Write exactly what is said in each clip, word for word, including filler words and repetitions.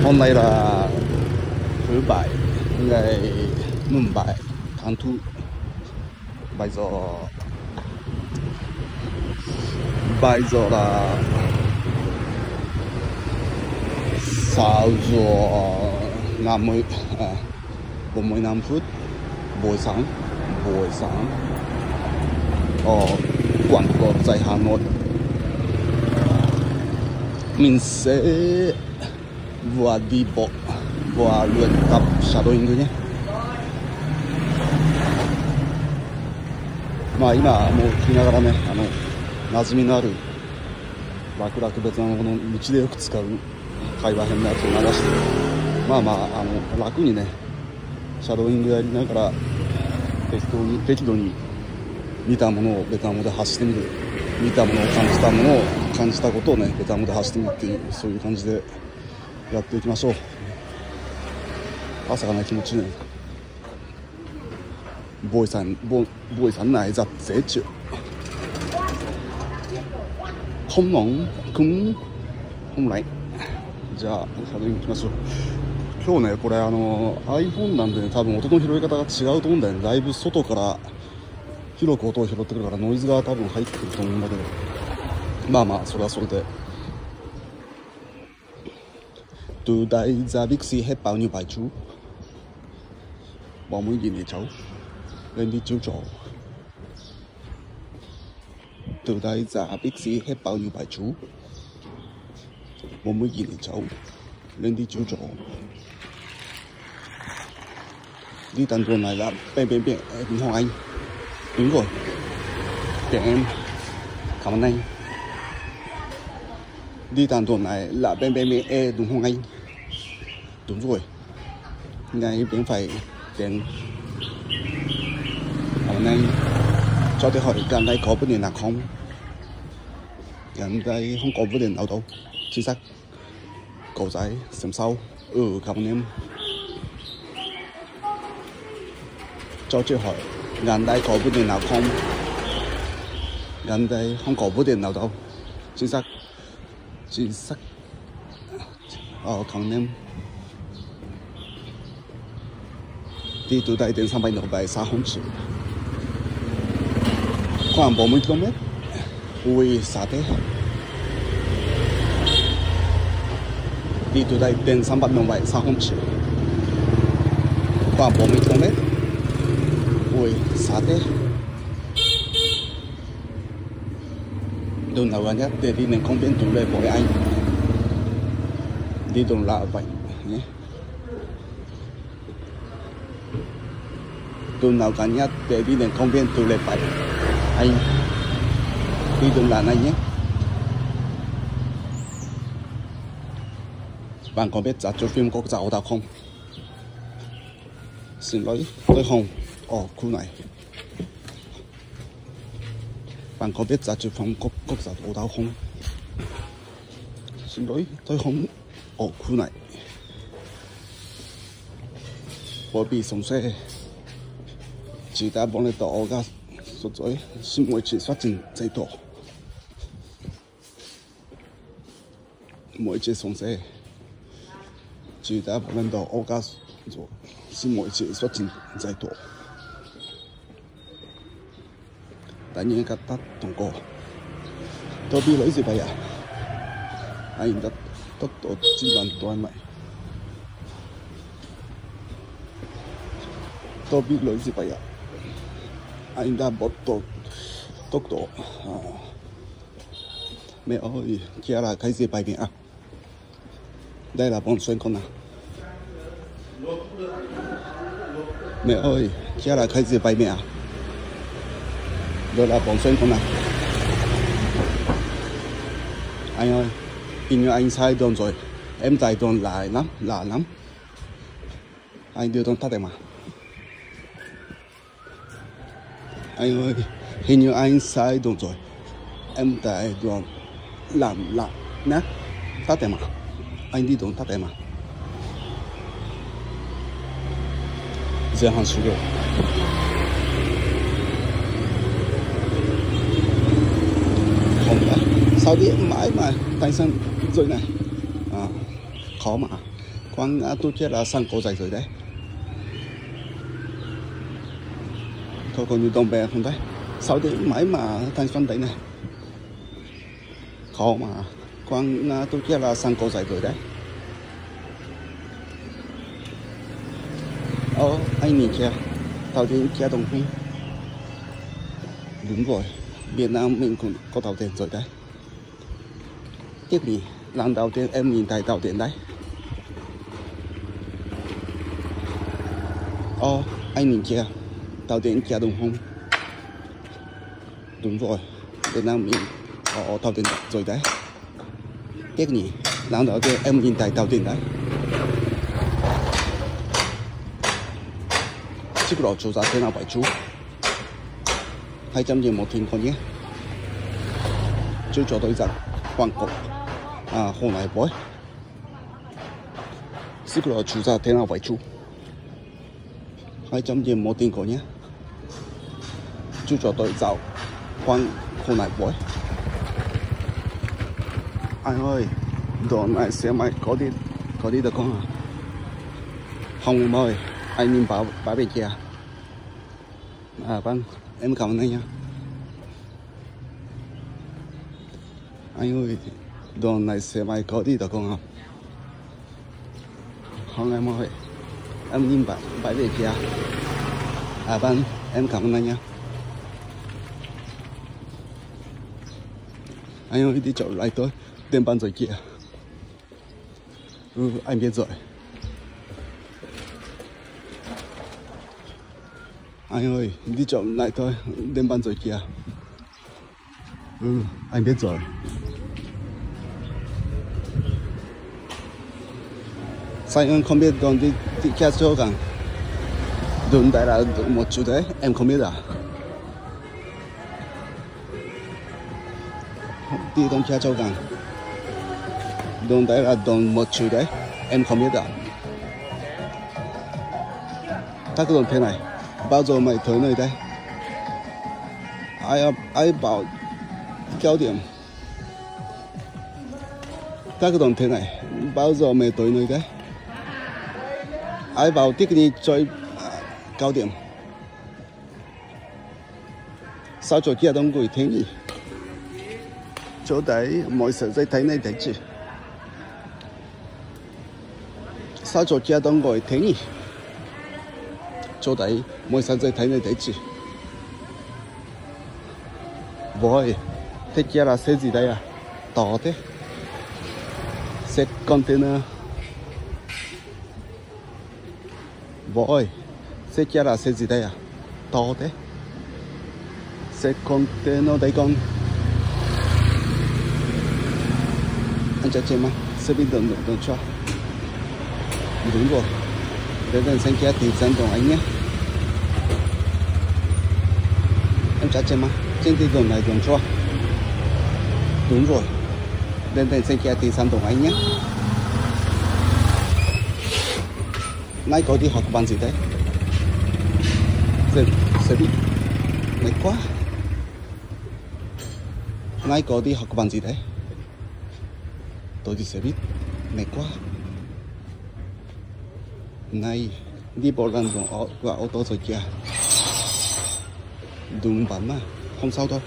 hôm nay là thứ bảy ngày mùng bảy tháng Thu. Bây giờ bây giờ là sáu giờ năm mươi à, bốn mươi lăm phút buổi sáng buổi sáng ở quảng trường tại Hà Nội. Mình sẽ vừa đi bộ vừa luyện tập shadowing nhé.まあ今もう聞きながらね、あの馴染みのある楽々別なこの道でよく使う会話編のやつを流して、まあまああの楽にねシャドーイングやりながら適当に適度に見たものをベトナムで発してみる、見たものを感じたものを感じたことをねベトナムで発してみるっていう、そういう感じでやっていきましょう。朝がね気持ちいいね。ボーイさんボボーイさん乃在這處，空籠空空嚟。じゃあシャドーイングいきましょう。今日ねこれあの iPhone なんで、ね、多分音の拾い方が違うと思うんだよね。だいぶ外から広く音を拾ってくるからノイズが多分入ってくると思うんだけど、まあまあそれはそれで。Từ đây ra Bixi hết bao nhiêu bài chú? Bọn muốn gì vậy cháu? Lên đi chiếu trộn. Từ đây ra Bixi hết bao nhiêu bài chú? Bọn muốn gì vậy cháu? Lên đi chiếu trộn. Đi tận đường này là bên bên bên đúng không anh? Đúng rồi. Để em cảm ơn anh. Đi tận đường này là bên bên bên e đúng không anh? Đúng rồi. Ngay bên phải đến. Cảm ơn anh. Cho tôi hỏi gần đây có vấn đề nào không? Gần đây không có vấn đề nào đâu. Chính xác. Cậu giấy xem sau. Ừ cảm ơn em. Cho tôi hỏi gần đây có vấn đề nào không? Gần đây không có vấn đề nào đâu. Chính xác. Chính xác. Ờ cảm ơn em. Đi từ đây đến sân bay Nội Bài sáu公尺, khoảng bốn mươi ki lô mét. Ui xa thế. Đi từ đây đến sân bay Nội Bài sáu公尺, khoảng bốn mươi ki lô mét. Ui xa thế. Đường nào gần nhất để đi đến công viên Tú Lệ với anh. Đi đường là vậy nhé. Đường nào gần nhất để đi đến công viên Tú Lệ với anh. Đi đường là này nhé. Bạn có biết giá cho phim quốc gia ở đâu không? Xin lỗi, tôi không ở khu này. Bạn có biết giá trị phẩm quốc, quốc gia ở đâu không? Xin lỗi, tôi không ở khu này. Bởi vì sống xe chỉ đã bọn lên tàu ga rồi rồi xin mỗi chỉ phát triển dây tổ. Mỗi chỉ sống xe chỉ đã bọn lên tàu ga rồi xin mỗi chỉ phát triển dây tổ. Tại nhiên các tắt tổng cổ. Tôi biết lấy gì vậy à? Anh đã tốc độ chín lần tôi mày. Tôi biết lấy gì vậy à? Anh đã bật tốc tốc độ. À. Mẹ ơi, kia là cái gì vậy mẹ à? Đây là bọn xuyên con à? Mẹ ơi, kia là cái gì vậy mẹ à? Đây là bóng xuyên con này. Anh ơi, hình như anh sai đường rồi. Em chạy đường lại lắm, lạ lắm. Anh đưa đường tắt em à? Anh ơi, hình như anh sai đường rồi. Em chạy đường làm lạ nát. Tắt em à? Anh đi đường tắt em à? Giờ hàng số liệu. Sao biết mãi mà tay sân rồi này à, khó mà quăng à tôi chết là sang cổ dài rồi đấy thôi còn như đồng bè không đấy sáu tiếng mấy mà thanh xuân đấy này khó mà quăng à tôi chết là sang cổ dài rồi đấy ô anh nhìn kìa tàu điện kia đồng huy đúng rồi Việt Nam mình cũng có tàu điện rồi đấy tiếp đi lần đầu tiên em nhìn thấy tàu điện đấy ô anh nhìn kìa tàu điện kia đúng không đúng rồi Việt Nam mình có tàu điện rồi đấy tiếc nhỉ lần đầu tiên em nhìn thấy tàu điện đấy chiếc lò chú ra thế nào vậy chú hai trăm nghìn một thuyền con nhé chú cho tôi rằng hoàng cục à hôm nay bói chiếc lò chú ra thế nào vậy chú hai trăm nghìn một thuyền con nhé chú cho tôi rằng hoàng hôm nay bói anh ơi đoạn này xe máy có đi có đi được không à không em ơi anh nhìn bảo bảo bên kia à vâng em cảm ơn anh nha anh ơi đoạn này xe máy có đi được không ạ không em ơi em nhìn bảo bảo bên kia à vâng em cảm ơn anh nha anh ơi đi chỗ lại tôi tên ban rồi kìa ừ anh biết rồi anh ơi đi chậm lại thôi đêm ban rồi kìa ừ anh biết rồi sao anh không biết đường đi đi kia chỗ gần đường đây là một chút đấy em không biết à đi đường kia chỗ gần đường đây là đường một chút đấy em không biết à ta cứ đường thế này bao giờ mày tới nơi đây ai ai bảo cao điểm các cái đồng thế này bao giờ mày tới nơi đấy ai bảo thích đi chơi cao điểm sao chỗ kia đông người thế nhỉ chỗ đấy mọi sự dây thấy này đấy chứ sao chỗ kia đông người thế nhỉ chỗ đấy mọi sự dây thấy này đấy chứ voi thế kia là xe gì đây à to thế xe container voi xe kia là xe gì đây à to thế xe container đấy con anh cho chị mà xe bên đường đường cho đúng rồi để đến xem kia thì dẫn đồng anh nhé em trả chị mà trên thị trường này đường cho đúng rồi đến đến xem kia thì dẫn đồng anh nhé nay có đi học bằng gì đấy xe xe buýt này quá nay có đi học bằng gì đấy tôi đi xe buýt này quá nay đi bộ lần rồi qua ô tô rồi kìa đừng bắn mà không sao đâu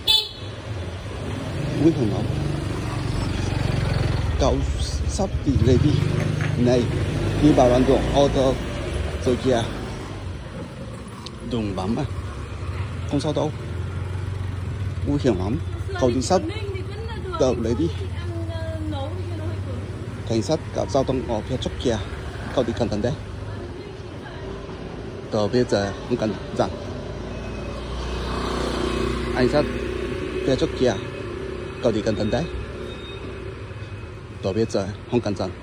quý hồng ngọc cậu sắp đi lên đi này đi vào lần rồi ô tô rồi kìa đừng bắn mà không sao đâu nguy hiểm lắm cậu đi sắp đợi lấy đi cảnh sát gặp giao thông ở phía trước kìa cậu đi cẩn thận đấy tớ bây giờ không cần rằng anh sát phía trước kìa cậu đi cẩn thận đấy tớ bây giờ không cần rằng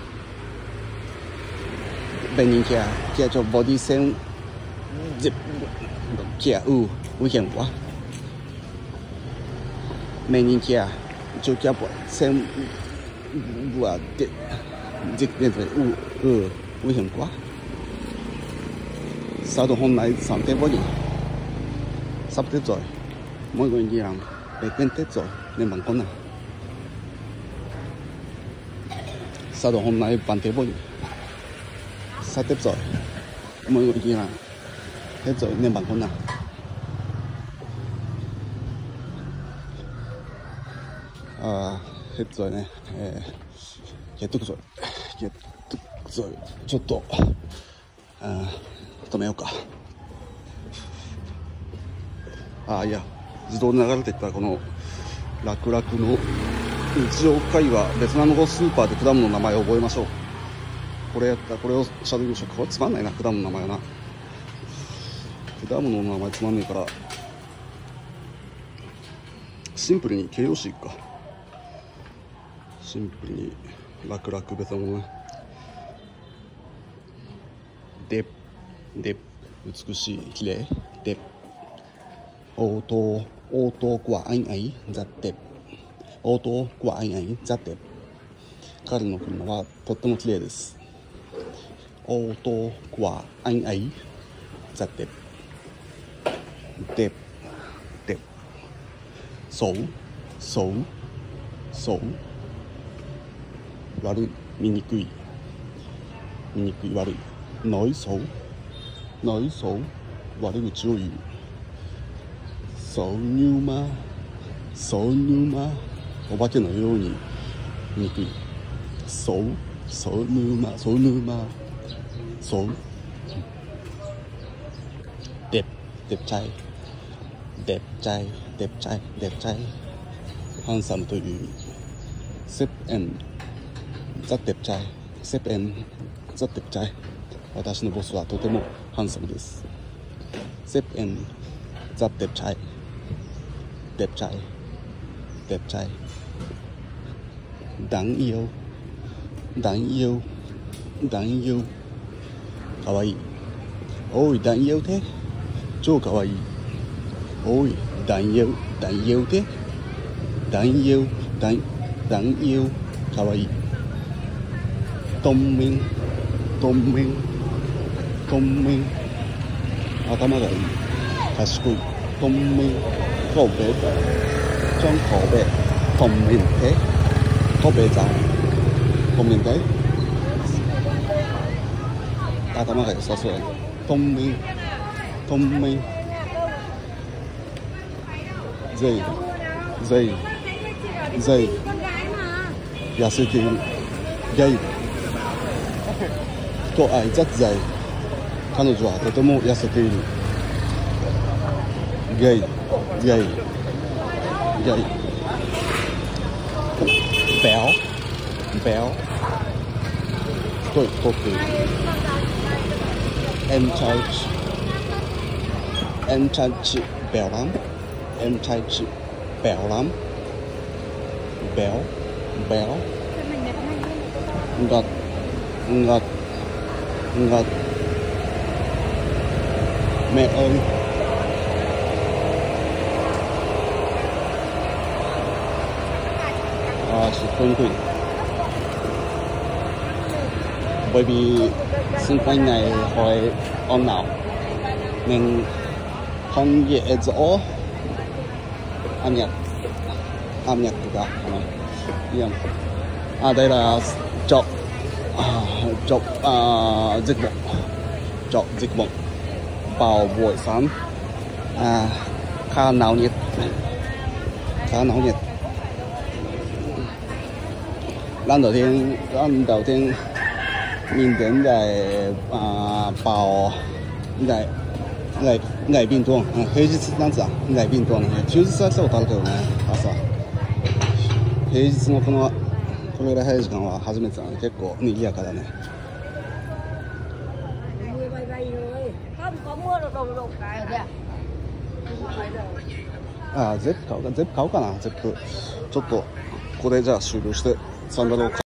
bên nhìn kìa kìa cho vô đi xem dịp kìa ừ nguy hiểm quá bên nhìn kìa cho kìa xem vừa điện dịch điện rồi ừ ừ nguy hiểm quá sao đồ hôm nay sáng Tết quá nhỉ sắp Tết rồi mọi người nghĩ rằng để quên Tết rồi nên bằng con nào sao đồ hôm nay bán Tết quá nhỉ 晒碟仔，咁我見啦，碟仔你問佢啦。あー、碟仔ね、えー、やっとくぞ、やっとくぞ、ちょっと、あー、止めようか。あー、いや、自動で流れていったこの楽々の日常会話、ベトナム語スーパーで果物の名前を覚えましょう。これやった、これをしゃべりましょう。これつまんないな、果物の名前はな。果物の名前つまんねえから、シンプルに形容詞いくか。シンプルに楽々ベトナム語ね。で、で、美しい、綺麗、で、ô tô ô tô của anh ấy rất đẹp。ô tô của anh ấy rất đẹp。彼の車はとっても綺麗です。ô tô của anh ấy rất đẹp。đẹp đẹp。そうそうそう。悪い、見にくい、見にくい、悪い。nói xấu nói xấu、悪口を言う。そうにゅうま、そうにゅうま、お化けのように見にくい。そう、そうにゅうま、そうにゅうま、そう。đẹp đẹp trai đẹp trai đẹp trai đẹp trai。ハンサムという意味。sếp em rất đẹp trai sếp em rất đẹp trai。私のボスはとてもハンサムです。sếp em rất đẹp trai đẹp trai đẹp trai。đáng yêu đáng yêu đáng yêu。かわいい。おい、đáng yêu thế。超かわいい。おい、đáng yêu đáng yêu thế。đáng yêu đáng đáng yêu。かわいい。thông minh thông minh thông minh。頭がいい。賢い。thông minh。口碑將口碑thông minh thế。口碑就thông minh thế。頭が良さそうやね。thông minh thông minh。dày dày dày。痩せている。gay。cô ấy rất dày。彼女はとても痩せている。gay gay gay。béo béo。太い、太っている。em trai em trai chị béo lắm em trai chị béo lắm。béo béo。ngọt ngọt ngọt。mẹ ơi。à, sự phân hủy. Bởi vì xung quanh này hỏi ồn ào nên không dễ dỗ âm nhạc âm nhạc của cả. À, đây là chỗ à, chỗ à, dịch vụ chỗ dịch vụ vào buổi sáng à, khá náo nhiệt khá náo nhiệt. lần đầu tiên lần đầu tiên nhìn đến để à, vào ngày ngày ngày運動平日なんつうのngày運動ね休日はしたことあるけどね朝平日のこのこれぐらい早い時間は初めてだね。結構賑やかだね。ああゼップ買うかゼップ買おうかなゼップちょっとここでじゃあ終了してサンダルを買う。